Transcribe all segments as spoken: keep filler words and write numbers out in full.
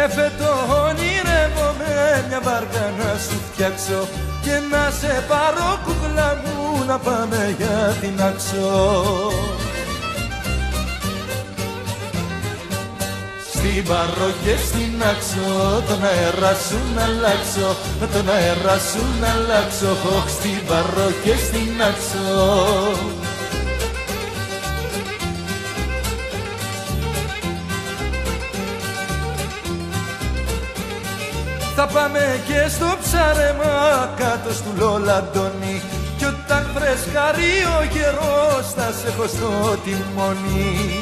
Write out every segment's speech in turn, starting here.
Εφέτο ονειρεύομαι μια βάρκα να σου φτιάξω και να σε πάρω κούκλα μου να πάμε για την Άξο. Στην Παρό και στην Άξο τον αέρα σου να αλλάξω, τον αέρα σου να αλλάξω, όχ, στην Παρό και στην Άξο. Θα πάμε και στο ψάρεμα κάτω στου Λολαντώνη κι όταν φρεσκάρει ο καιρός θα σε έχω στο τιμόνι.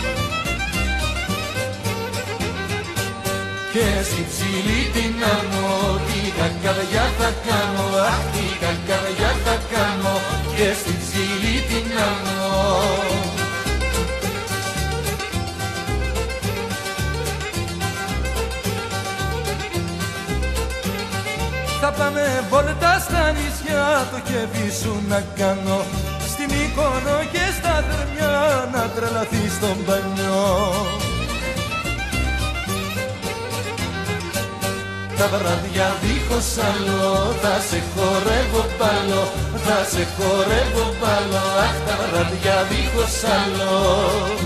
Και στην ψηλή την άμμο την κακαδιά θα κάνω, αχ την κακαδιά θα κάνω και στην ψηλή την άμμο. Θα πάμε βόλτα στα νησιά, το κέφι σου να κάνω, στη Μύκονο και στα Θερμιά να τρελαθείς στον μπανιό. Τα βράδια δίχως άλλο θα σε χορεύω πάλι, θα σε χορεύω πάλι, αχ τα βράδια δίχως άλλο.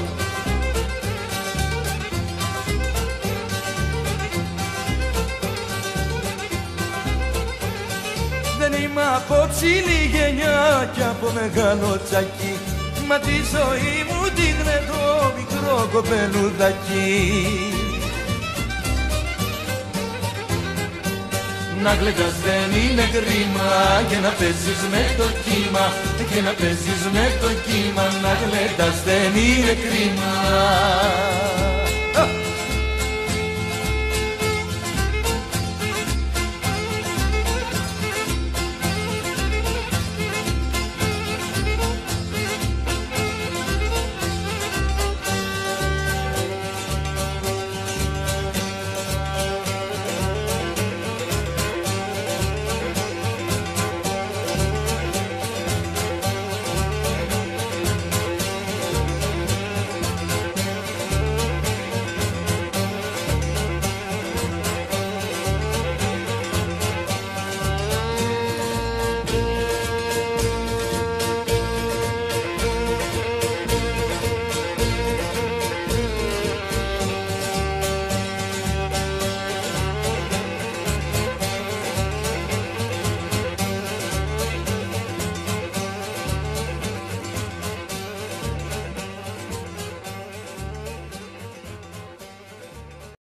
Δεν είμαι από ψηλή γενιά κι από μεγάλο τσακί, μα τη ζωή μου την το μικρό κοπελουδάκι. Να γλεντάς δεν είναι κρίμα και να παίζεις με το κύμα, και να παίζεις με το κύμα, να γλεντάς δεν είναι κρίμα.